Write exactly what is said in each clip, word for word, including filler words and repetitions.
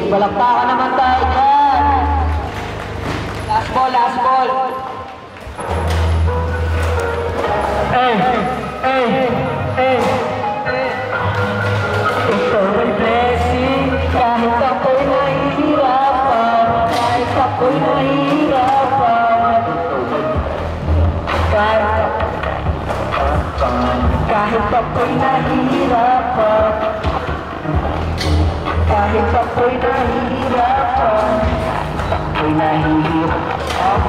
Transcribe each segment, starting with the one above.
Balaktakan naman tayo dyan. Last ball, last ball. Eh, eh, eh, eh. Ito ay blessing. Kahit ako'y nahihirapan, kahit ako'y nahihirapan, kahit kahit ako'y nahihirapan, kahit ako'y nahihirapan, ako'y nahihirapan.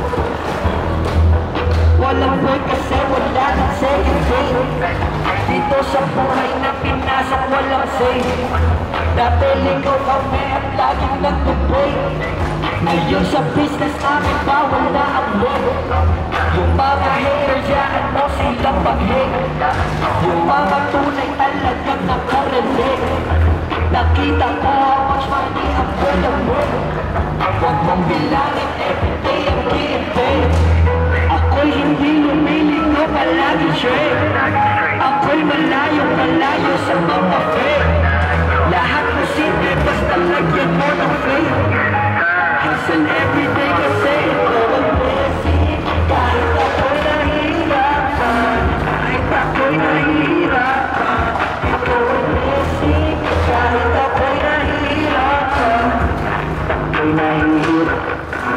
Walang break kasi wala ng second date. Dito sa buhay na pinasok walang safe. Dati ligaw kami at laging nagtupay. Ngayon sa business namin bawal na ang late. Yung mga haters yan mo silang mag-hate. Yung mga tunay talagang nakarelate. Nakita ko how much money ang worth of work. Huwag mong bilangin everyday ang getting paid. Ako'y hindi lumiligaw palagi straight. Ako'y malayo malayo sa mga fake. Lahat mo simple basta lagyan mo ng faith. Hustle everyday kasi ito ang blessing. Kahit ako'y nahihirapan, kahit ako'y nahihirapan, ito ang blessing. Kahit ako'y nahihirapan, ako'y nahihirapan.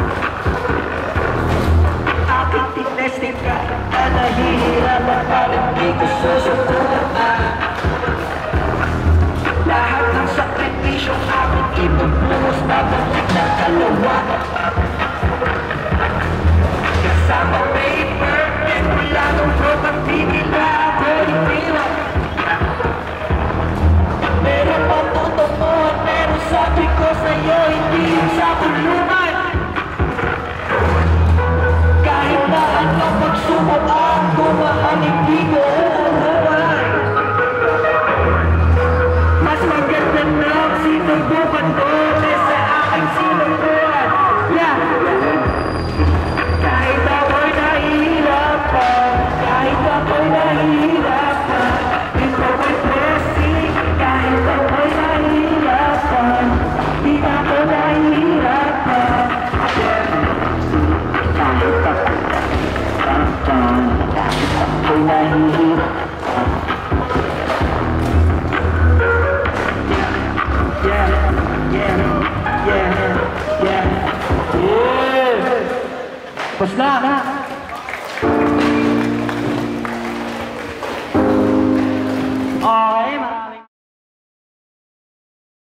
Aking tinesting kahit na nahihirapan, parang di ko susukuan. Lahat ng sakripisyong aking ibubuhos, babalik ng kalawa. Kasama paper, and wala nung broken tigil na ako itiwan. Pero patutunguhan, pero sabi ko sa'yo, hindi yung sa kulungan. Kahit na ano pagsubok ang gumahan, hindi ko uuwan. Mas maganda na ang sinubukan ko kaysa aking sinubukan. Yeah. Kahit ako'y nahihirapan, kahit ako'y nahihirapan, ito ay blessing. Kahit ako'y nahihirapan, di na ako nahihirapan. Kahit ako'y nahihirapan. Yeah, yeah, yeah, yeah, yeah. Tapos na. Okay.